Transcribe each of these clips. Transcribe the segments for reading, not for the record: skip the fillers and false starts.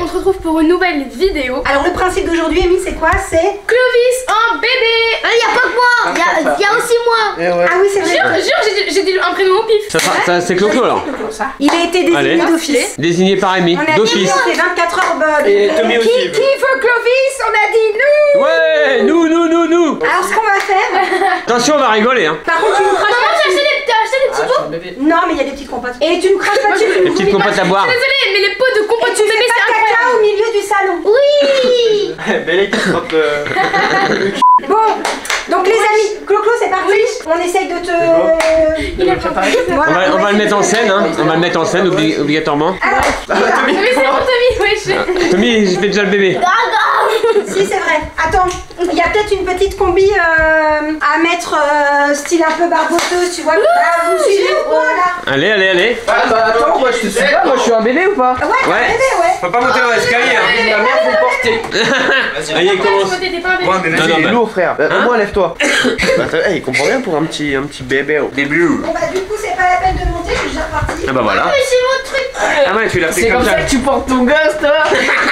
on se retrouve pour une nouvelle vidéo. Alors le principe d'aujourd'hui, Amy, c'est quoi? C'est Clovis en bébé. Il y a pas que moi, il y a aussi moi. Ah oui, c'est vrai. Jure, j'ai dit un prénom au pif. C'est Clo-Clo alors. Il a été désigné Allez. d'office. Désigné par Amy, On a dit d'office. c'est 24 heures. Et Tommy aussi. Qui veut Clovis? On a dit nous. Ouais, nous. Alors ce qu'on va faire. Attention, on va rigoler hein. Par contre, tu nous craches Maman, pas t'as dessus. acheté des petits pots? Bébé. Non, mais il y a des petites compotes. Et tu nous craches pas dessus. Les petites compotes à boire. Désolée, mais les pots de compote Et tu du bébé, fais c'est pas de caca incroyable. au milieu du salon. Oui. Belle équipe de... Bon, donc les amis, Clo-Clo, c'est parti. On essaye de te. Il a préparé. Voilà, On va le mettre en scène hein. On va le mettre en scène obligatoirement. Alors, Mais c'est pour Tommy, wesh. Tommy, j'ai fait déjà le bébé. si c'est vrai. Attends, il y a peut-être une petite combi à mettre style un peu barboteuse, tu vois. Ah, vous me suivez ou quoi là? Allez. Ah bah attends, moi je te suis pas, moi je suis un bébé ou pas? Ouais, t'as un bébé, ouais. Faut pas monter dans l'escalier hein. Ma mère vous le porter. Allez, il commence. T'es pas un bébé. Ouais mais vas-y, Non, il est bah. lourd frère. Au Hein moins lève-toi. Il comprend rien pour un petit bébé. Début. Bon bah du coup c'est pas la peine de monter, je suis déjà repartie. Ah bah voilà. Mais c'est mon truc. Ah ouais, tu l'as fait C'est comme comme ça. ça que tu portes ton gosse toi.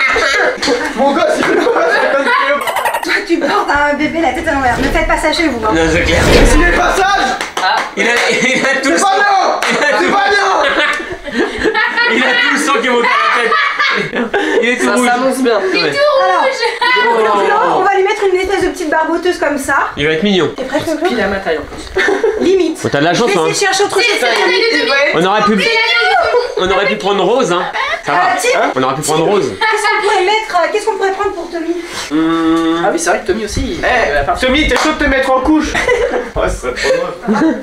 Mon gosse il fait quoi? Toi tu portes un bébé la tête à l'envers. Ne faites pas ça chez vous. Hein. Non, c'est clair. C'est les passages. Il a tout le C'est sang. pas bien. C'est pas bien. Il a tout le sang qui est monté à la tête. Il est tout Ça rouge. s'annonce bien. Ouais. Alors, Clo-Clo, on va lui mettre une espèce de petite barboteuse comme ça. Il va être mignon. T'es prêt Clo-Clo? Pile à ma taille en plus. Limite. Oh, t'as de la chance Je vais hein. essayer de chercher autre chose. C'est la taille de Tommy. On aurait pu prendre Rose hein. Ça va. Tiens, On aurait pu prendre Rose. qu'est-ce qu'on pourrait prendre pour Tommy? Ah oui c'est vrai que Tommy aussi. Tommy t'es chaud de te mettre en couche? Ouais c'est trop drôle.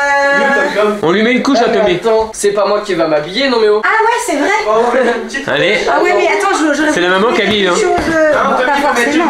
On lui met une couche à Tommy. Attends, c'est pas moi qui va m'habiller non mais oh. Ah ouais, c'est vrai. Allez. Ah ouais, mais attends, je C'est la maman qui habille hein. Pas forcément.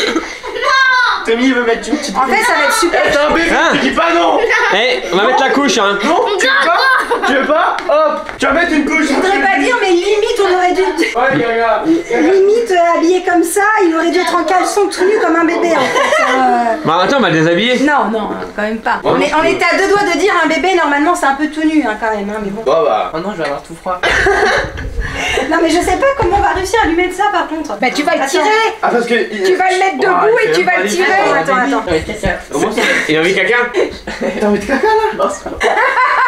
Tommy veut mettre une petite. En fait, ça va être super. T'es un bébé, Hein? tu dis pas non. Eh, on va mettre la couche hein. Non, tu veux pas? Tu veux pas? Hop, tu vas mettre une couche. Je voudrais pas dire, mais limite, on aurait dû. Ouais, gaga. Limite, habillé comme ça, il aurait dû être en caleçon tout nu comme un bébé en fait. Bah attends, on va le déshabiller. Non, quand même pas. On était à deux doigts de dire un bébé, normalement, c'est un peu tout nu hein, quand même, hein, mais bon. Bon bah. Oh non, je vais avoir tout froid. Non, mais je sais pas comment on va réussir à lui mettre ça par contre. Bah, tu vas le tirer. Ah parce que. Tu vas le mettre debout et tu vas le tirer. Attends. Il a envie de caca. T'as envie de caca là? Non, c'est pas.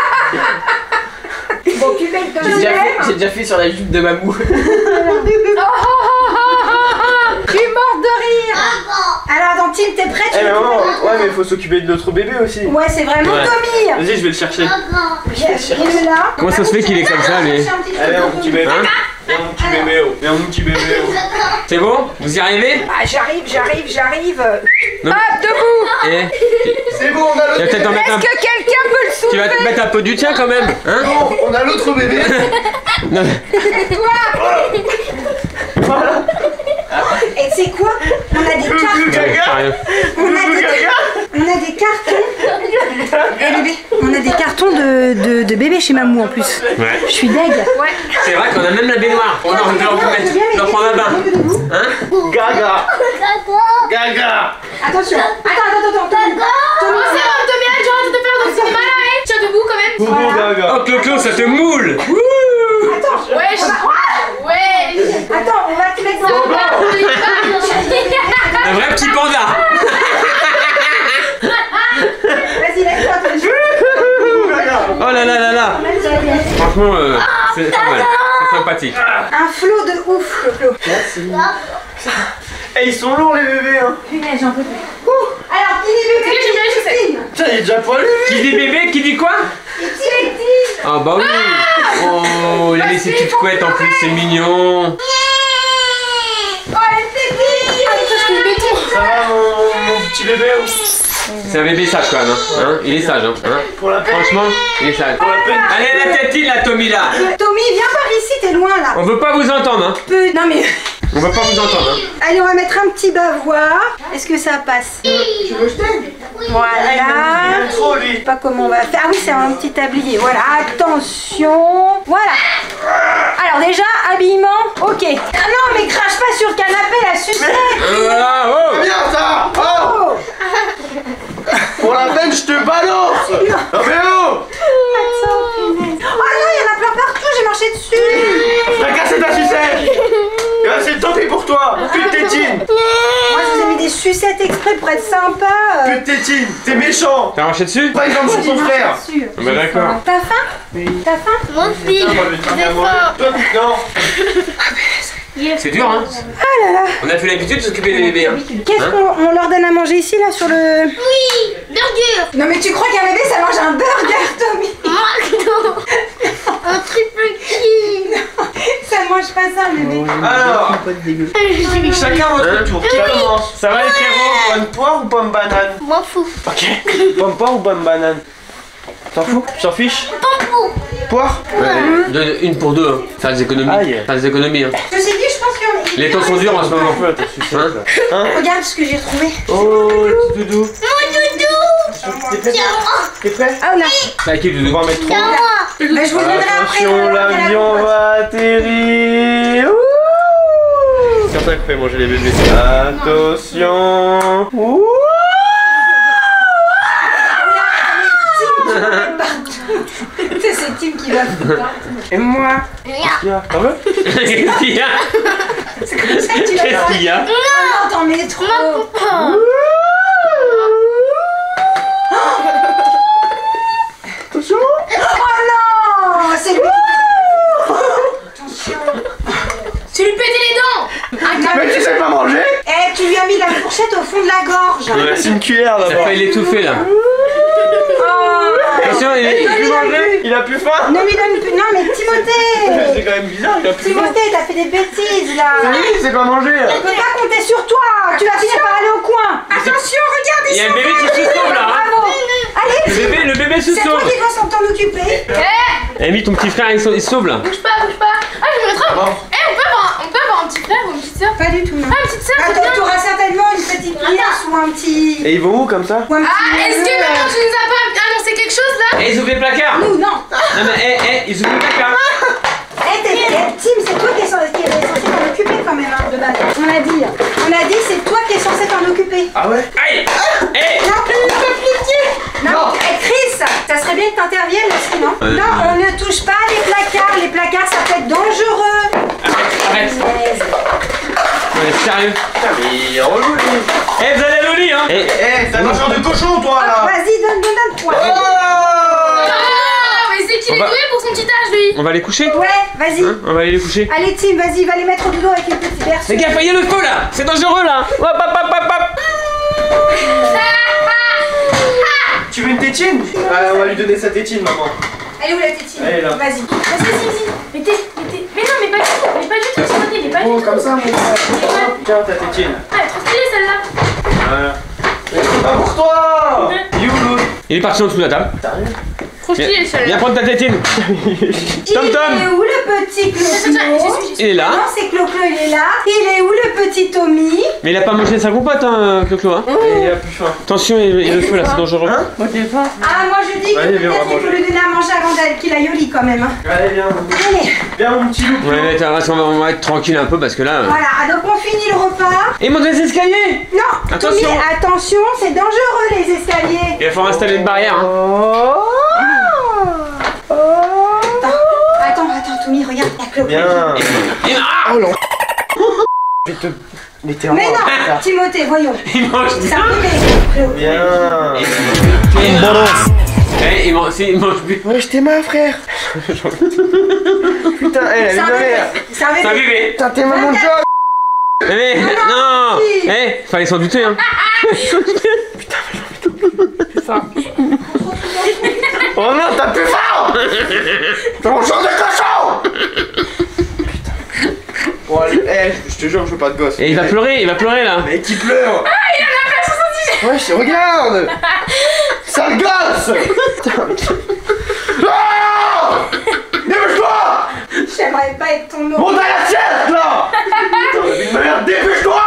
Bon, tu mets le J'ai déjà fait sur la jupe de Mamou. Tu es morte de rire. Alors, attends, Tim, t'es prêt? Eh mais maman, ouais mais faut s'occuper de notre bébé aussi. Ouais, c'est vraiment Ouais. Tommy. Vas-y, je vais le chercher. Il est là. Comment ça se fait qu'il est comme ça, lui? Allez, mon petit bébé. Hein? Viens mon petit bébé, oh. Viens mon petit bébé, oh. C'est bon? Vous y arrivez? Ah, j'arrive. Non. Hop, debout. Eh, C'est bon, on a tu vas l'autre. peut-être en mettre un. Est-ce que quelqu'un peut le Tu soulever? vas te mettre un peu du tien quand même, hein? Bon, on a l'autre bébé. Non. Voilà. Et c'est quoi? On a des cartons. Gaga. On a des cartons. Eh, bébé, on a des cartons de bébé chez Mamou en plus. Ouais. Je suis deg. C'est vrai qu'on a même la baignoire. On en leur prendre un bain. Hein? Gaga. Gaga. Attention. Attends. Oh, c'est bon, Tommy, arrête, j'arrête de te faire dans le cinéma là, hein. Tiens debout quand même. Boubou gaga. Oh, Clo-Clo, ça te moule! Attends. Wesh. Wesh. Attends, on va te mettre dans le Un vrai petit panda! Vas-y, laisse-toi. Oh là là là là! Franchement, c'est pas mal. C'est sympathique. Un flot de ouf, Clo-Clo. Eh, ils sont lourds les bébés, hein. Punaise, j'en peux plus. Alors, qui dit bébé? J'aime bien les chaussettes. Christine. Putain, il est déjà poilu. Qui dit bébé, qui dit quoi? Christine. Ah bah oui! Oh, il a mis ses petites couettes en plus, c'est mignon! Oh, elle s'est dit. Ça va mon petit bébé, oh. C'est un bébé sage quand même, hein? Il est sage, hein? Pour la peine. Franchement, il est sage. Pour la peine. Allez, la tête-il là, Tommy là! Tommy, viens par ici, t'es loin là. On veut pas vous entendre, hein? Non mais. On veut pas vous entendre, hein? Allez, on va mettre un petit bavoir. Est-ce que ça passe? Tu veux que je t'aide? Voilà. Il aime trop lui. Je sais pas comment on va faire. Ah oui, c'est un petit tablier. Voilà, attention. Voilà. Alors déjà, habillement, ok. Ah non, mais crache pas sur le canapé, la sucette. Ah, oh! Viens ça. Oh. Pour la peine, je te balance. Non mais oh. Attends, punaise. Oh non, il y en a plein partout, j'ai marché dessus. T'as cassé ta sucette. c'est tant pis pour toi. Plus de tétine. Moi, je vous ai mis des sucettes exprès pour être sympa. Plus de tétine. T'es méchant. T'as marché dessus? Par exemple sur ton frère. Bah d'accord. T'as faim? Oui. T'as faim? Moi aussi. Moi, je vais te faire à manger. Toi, non. C'est dur hein. Ah là là. On a fait l'habitude de s'occuper des bébés hein. Qu'est-ce qu'on leur donne à manger ici, là, sur le... Oui, burger. Non, mais tu crois qu'un bébé, ça mange un burger, Tommy? McDo. Un triple king. Ça mange pas ça, bébé. Alors, chacun votre tour. Qui commence? Ça va les frérots? Pomme poire ou pomme banane? M'en fous. Ok. Pomme poire ou pomme banane? T'en fous? Tu t'en fiches? Pampou. Poire? Donne une pour deux hein. Faire des économies. Aïe. Faire des économies hein. Ceci dit, je pense que... Les temps sont durs en ce moment. Hein? Regarde ce que j'ai retrouvé. Oh, petit doudou. Mon doudou. T'es prêt? Tiens, moi. T'es prêt? Ah, on a... C'est à qui On Doudou? va en mettre trop. Tiens, moi. Bah, je vous le donnerai après. Attention, l'avion va atterrir. Ouh. C'est comme ça qu'on fait manger les bébés. Attention. Ouh. C'est Tim qui va foutre. Et moi. Regarde. T'en veux? Qu'est-ce qu'il y a? C'est comme ça que tu vas Qu'est-ce qu'il y a? Non, t'en mets trop. Attention. Oh non, c'est lui. Attention. Tu lui pétais les dents. Mais tu sais pas manger? Eh, tu lui as mis la fourchette au fond de la gorge. Ouais. C'est une cuillère Ça d'abord. fait l'étouffer là. Oh. Attention, il est... Il a plus faim. Ne lui donne plus. Non, mais C'est Timothée. quand même bizarre, il a plus faim. Timothée, t'as fait des bêtises là. Oui, il sait pas manger. On peut pas compter sur toi. Tu vas finir par aller au coin. Attention, regarde. Il y a un bébé qui se sauve là hein. Bravo. Allez, Le bébé se c'est toi sauve. qui dois s'en occuper. Amy, ton petit frère il se sauve là. Bouge pas, bouge pas. Ah, je me trompe. Bon. Eh, on peut avoir un petit frère ou une petite soeur? Pas du tout, non. Ah, une petite soeur, c'est Attends, bien. t'auras certainement une petite nièce ou un petit. Et ils vont où comme ça? Ou un petit Ah, est-ce que neveu, maman, tu nous as pas annoncé quelque chose là? Eh, ils ouvrent les placards. Nous, non. Non mais ils ouvrent les placards. Tim, c'est toi qui es censé t'en occuper quand même, hein, de base. On a dit, c'est toi qui es censé t'en occuper. Ah ouais? Aïe. Eh. Non, non. Eh, Chris, ça serait bien que t'interviennes aussi, non? Non, on ne touche pas les placards. Les placards, ça peut être dangereux. Arrête. Punaise. On est sérieux. Putain, mais il est relou lui. Eh, vous allez aller au lit hein. Eh, t'es un mangeur de cochon toi là. Vas-y, donne. Oh. Ah, mais c'est qu'il On est va- doué pour son petit âge lui. On va les coucher? Ouais, vas-y. Hein, on va aller les coucher. Allez, Tim, vas-y, va les mettre au dodo avec une petite berceuse. Mais gaffe, il y a le feu là. C'est dangereux là. Hop, hop, hop, hop, hop. Tu veux une tétine? Ah, on va lui donner sa tétine maman. Elle est où la tétine? Elle est là. Vas-y. Vas-y. Mettez. Mais non, mais pas du tout, Timothée, mais pas du Oh, tout. comme ça mon frère. Tiens ta tétine. Ah, elle est trop stylée celle-là. Voilà. Mais c'est pas pour toi. Youloud. Il est parti en dessous de la table. Trop stylée Viens celle-là. prendre ta tétine. Il est Tom. où le petit Clo-Clo? Il est là. Non, c'est Clo-Clo, il est là. Il est où le petit Tommy? Mais il a pas mangé sa compote hein, Clo-Clo hein. Il a plus faim. Attention, il y a le feu là, c'est dangereux. Hein? Moi j'ai faim. Ah, moi je dis que Allez, viens, on va peut-être qu'il faut manger. lui donner à manger avant qu'il aille au lit quand même. Hein. Allez viens. Allez, Viens mon petit loup. Ouais, mais attends, on va être tranquille un peu parce que là. voilà. Ah, donc on finit le repas. Et monte les escaliers. Non, Attention. Tommy, attention, c'est dangereux les escaliers. Il va falloir installer une barrière hein. Attends, Tommy, regarde, il y a Clo-Clo. Viens. Et- ah, Oh non. Je vais te. Mais t'es en Mais non, Timothée, voyons. il mange C'est bien. un bébé. Clo. Viens. Eh, il mange bien. Ouais, je t'aime frère. Putain, elle a C'est une un bébé. mère. C'est un C'est un bébé. bébé. Putain, t'es maman job. Mais non. Eh, fallait s'en douter hein. Oh non, t'as plus faim. T'es mon genre de cochon. Putain. Bon, allez, je te jure, je veux pas de gosse. Et il va pleurer là. Mais qui pleure. Ah, il a la place sur son t-shirt. Ouais, regarde. Sale gosse. Putain. Ah. Dépêche-toi. J'aimerais pas être ton nom. Monte à la sieste là. Putain, la vie de ma mère, dépêche-toi.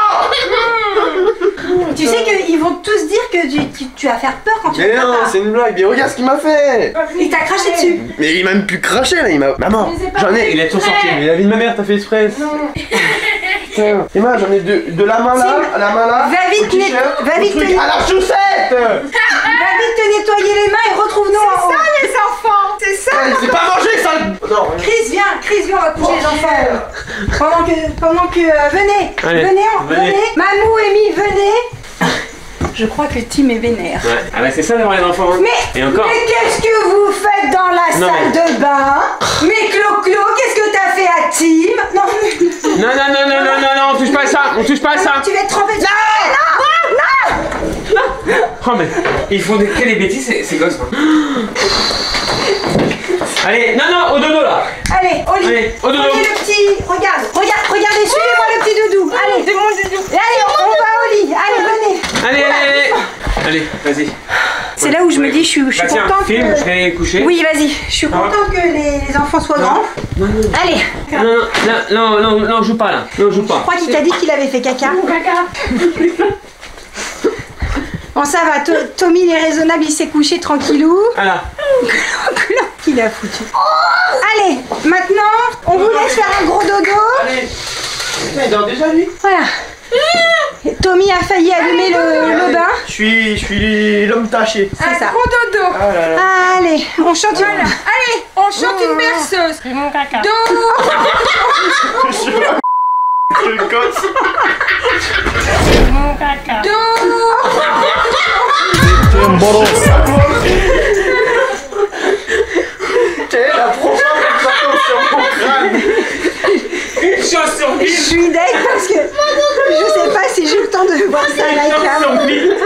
Tu sais qu'ils vont tous dire que tu vas faire peur quand tu Mais fais non, ça. c'est une blague. Mais regarde ce qu'il m'a fait. Il t'a craché dessus. Mais il m'a même plus craché là, il m'a. Maman, Mais c'est pas j'en ai. Il a tout sorti. Mais la vie de ma mère, t'as fait exprès. Putain. Emma, j'en ai de la main là, à la main là. Va vite au t-shirt, va au vite truc, te- à la chaussette. Va vite te nettoyer les mains et retrouve-nous en haut. les enfants. C'est ça. C'est pas mangé ça. Non. Chris, viens. Chris, viens, on va coucher les enfants. Pendant que venez, Allez, venez. Mamou, Amy, venez. Je crois que Tim est vénère. Ouais. Ah bah c'est ça d'avoir les enfants. Hein. Et encore. Mais qu'est-ce que vous faites dans la salle de bain? Mais Clo-Clo, qu'est-ce que t'as fait à Tim? Non, Non, on touche pas à ça, on touche pas à ça. tu vas être trempé. Non. Oh mais ils font que des bêtises ces gosses. Hein. Allez, non, au dodo là. Allez, au lit. Allez, au dodo. Prenez le petit. Regardez, suivez-moi le petit doudou. Allez, c'est mon doudou. Allez, on va au lit. Allez, venez. Allez, vas-y. C'est là où je me dis, je suis Bah, tiens, contente filme, que... je vais coucher. Oui, vas-y. Je suis contente que les enfants soient grands. Allez. Non, on joue pas là. Non, on joue pas. Je crois qu'il t'a dit qu'il avait fait caca. Bon, ça va. Tommy, il est raisonnable. Il s'est couché tranquillou. Voilà. Qu'il a foutu. Allez, maintenant, on vous laisse faire un gros dodo. Allez. Putain, il dort déjà lui. Voilà. Tommy a failli allumer le bain. Je suis l'homme taché. C'est ça. Gros dodo. Ah là là. Allez, on chante une... Allez, on chante une berceuse. C'est mon caca. Do. Le gosse. C'est mon caca. T'es la profonde sur mon crâne. Une chance sur Je suis deg parce que je sais pas si j'ai le temps de voir ça à la cam.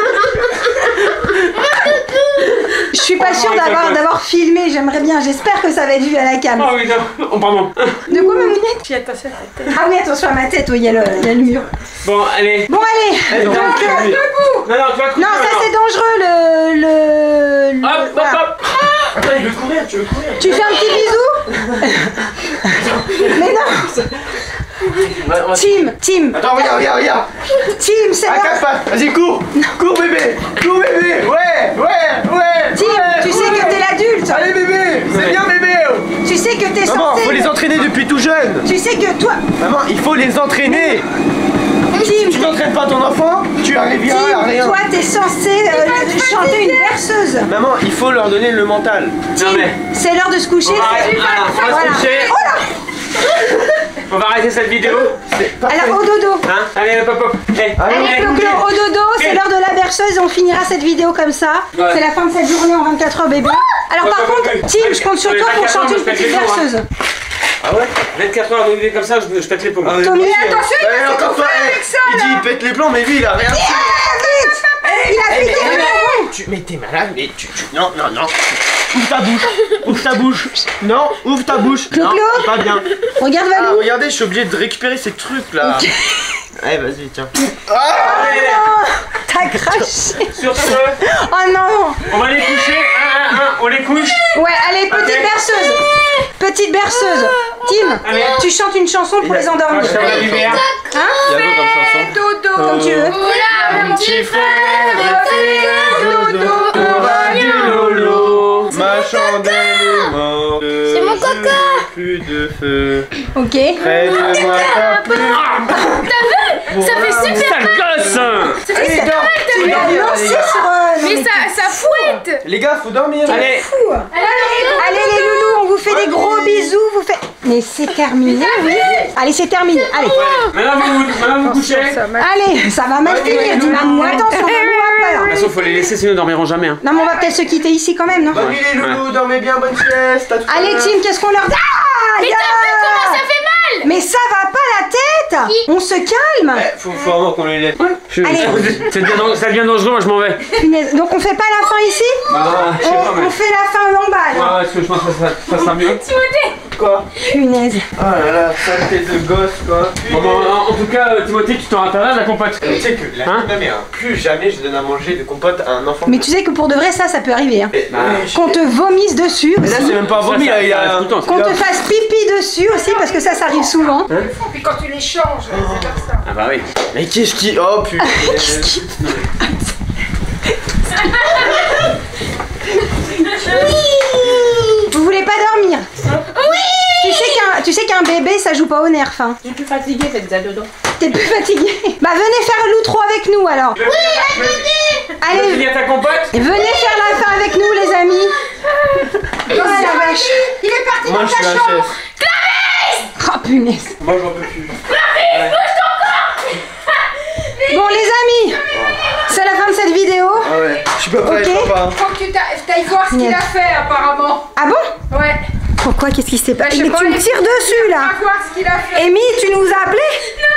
Je suis pas sûre d'avoir filmé, j'aimerais bien, j'espère que ça va être vu à la cam. Oh oui, non, pardon. De quoi ma mounette? Puis attention à ta tête. Ah oui, attention à ma tête, oui, il y a le mur. Bon, allez. Bon, allez. Non, Donc, tu vas coucher. non, ça c'est dangereux, le... Hop. Attends, il veut courir, tu veux courir. Tu fais un petit bisou? Mais non. Tim. Attends, regarde. Tim, c'est À là. 4 pattes. Vas-y, cours. Cours, bébé. Ouais. Tim, tu sais que t'es l'adulte. Allez, bébé. C'est bien, bébé. Tu sais que t'es Maman, censé... faut les entraîner depuis tout jeune. Tu sais que toi... Maman, il faut les entraîner. Si tu n'entraînes pas ton enfant, tu arrives à Tim, rien. toi t'es censé chanter une berceuse. Maman, il faut leur donner le mental. Non mais. C'est l'heure de se coucher. On va se coucher. Oh là. On va arrêter cette vidéo. Alors au dodo. Hein? Allez, hop. Allez, Clo-Clo, au dodo, c'est l'heure de la berceuse et on finira cette vidéo comme ça. Ouais. C'est la fin de cette journée en 24 heures bébé. Alors par contre, Tim, je compte sur toi pour chanter une petite berceuse. Ah ouais? 24 heures de comme ça, je pète les plombs. Tommy, Attention, il va encore toi, il dit il pète les plombs, mais lui il a rien. il a pété les plombs. Mais t'es malade, mais tu. Non. Ouvre ta bouche. Non, ouvre ta bouche. Clo-Clo. Non, pas bien. Regarde Ah, Valou. regardez, je suis obligé de récupérer ces trucs là. Allez, vas-y, tiens. Allez, T'as craché. sur ce, Oh non. on va les coucher. On les couche. Ouais, allez, petite Ok. berceuse. Petite berceuse. Tim, Allez. tu chantes une chanson pour les endormir. Je ferme la lumière. Hein? Il y a quoi comme chanson? dodo. Comme tu veux. Oula, mon petit frère, fais dodo. Aura du lolo. Ma chandelle est morte. C'est mon coca. Plus de feu. Ok. Près de moi, t'as plus. Ça fait super Sale gosse. Allez, dors. Tu l'as lancé sur... non, Mais ça fouette. Les gars, faut dormir. Allez. fou. Allez les loulous, on vous fait des gros bisous. Vous faites... Mais c'est terminé, oui. Allez, c'est terminé. Allez. Maintenant vous couchez. De Allez, ça va mal finir. Dis Mamou, attention, Mamou a peur. toute façon, faut les laisser, sinon ils dormiront jamais. Hein. Non, mais on va peut-être se quitter ici quand même, non? Bonne nuit les loulous, dormez bien, bonne sieste. À tout à Allez, l'heure. Tim, qu'est-ce qu'on leur dit? Ah, Mais ya. t'as vu comment ça fait mal? Mais ça va pas la tête. On se calme. Faut vraiment qu'on les laisse. Allez. Ça devient dangereux, moi je m'en vais. Punaise. Donc on fait pas la fin ici? Je sais pas, mais. On fait la fin en bas. Ouais, parce que je pense que ça sera mieux. Quoi? Punaise. Oh là là, saleté de gosse quoi. Bon, en tout cas, Timothée, tu t'en rappelleras de la compote. Tu sais que la Hein mais plus jamais je donne à manger de compote à un enfant. Mais tu sais que pour de vrai, ça peut arriver. Hein. Qu'on te vomisse dessus Mais là aussi. c'est même pas vomi, là il ça arrive a. tout le temps. Qu'on te fasse pipi dessus aussi, parce que ça arrive souvent. Puis quand tu les changes, c'est comme ça. Ah bah oui. Mais qu'est-ce qui. Oh putain. Vous voulez pas dormir? Oui. Tu sais qu'un bébé, ça joue pas au nerf. Hein. Je suis plus fatiguée, faites ça dodo. T'es plus fatigué? Bah venez faire l'outro avec nous alors. Allez, Finir ta compote. venez faire la fin avec nous les amis. Oh la vache. Il est parti Moi dans je suis sa la chambre. chef. punaise. Moi j'en peux plus. Bon les amis, c'est la fin de cette vidéo. Ah ouais. Je suis pas prêt, Ok. papa. Faut que tu t'ailles voir ce qu'il a fait apparemment. Ah bon? Ouais. Pourquoi? Qu'est-ce qui s'est Bah, passé? je sais Mais pas, tu me il- tires dessus là. Va voir ce qu'il a fait. Amy, tu nous as appelé?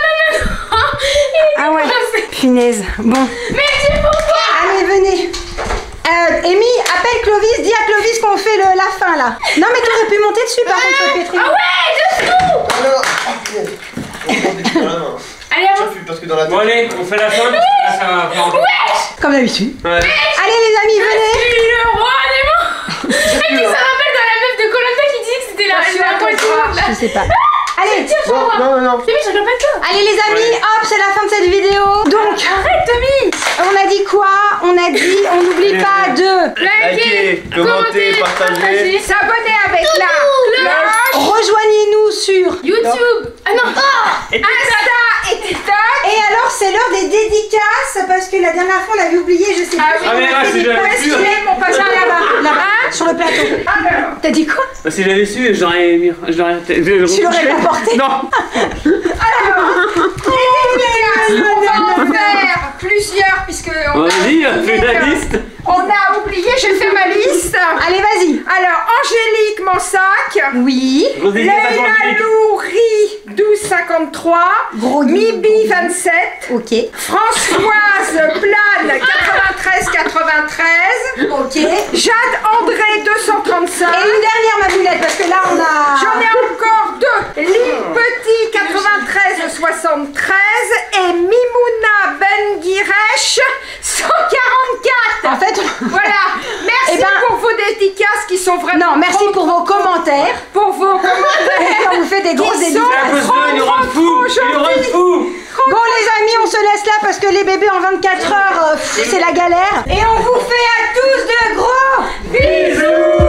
Ah ouais, punaise. Bon. Mais c'est pourquoi? Allez, venez. Amy, appelle Clovis, dis à Clovis qu'on fait la fin là. Non mais t'aurais pu monter dessus par contre, Pétri. Ah ouais, dessous. Alors. Allez, Ça avance. fuit parce que dans la tête. Bon allez, on fait la fin. Là, ça va faire encore. Comme d'habitude. Ouais. Allez les amis, venez. Je suis le roi des mots. Et puis ça rappelle dans la meuf de Koh-Lanta qui disait que c'était la moitié du monde, là. Je sais pas. Allez, Non, non, non. C'est bien, je regarde pas que toi. allez les amis, hop, c'est la fin de cette vidéo. Donc, Arrête, Tommy. on a dit quoi? On a dit, on n'oublie pas de Likez, commentez, partagez. S'abonner avec la cloche. rejoignez-nous sur. YouTube. Ah non. Insta et TikTok. Et alors, c'est l'heure des dédicaces parce que la dernière fois on l'avait oublié, je sais pas. Ah oui, Ah mais là, si j'avais Où est-ce su, qu'il est, mon patient là-bas? Là-bas, sur le plateau. Alors. T'as dit quoi? si j'avais su, j'aurais mis. Tu l'aurais pas porté. Non. On va en faire plusieurs puisque on a Vas-y, fais la liste. on a oublié, j'ai fait ma liste. Allez, vas-y. Alors, Angélique Mansac, Oui. Gros dédicace à toi, Leila Angélique. Loury 1253, Gros Mibi 27, Ok. Françoise Plane 93. Ok. Jade André 235. Et une dernière, ma boulette, parce que là on a. J'en ai encore deux. Lille Petit 93 et Mimouna Ben Guiresh 144. En fait, Voilà. Merci Eh ben- pour vos dédicaces qui sont vraiment. non, merci pour vos commentaires. pour vos commentaires. On vous fait des grosses Ils dédicaces. sont Un pouce bleu, il nous rend fou. Il nous rend fou. Bon les amis, on se laisse là parce que les bébés en 24 heures, c'est la galère. Et on vous fait à tous de gros Bisous.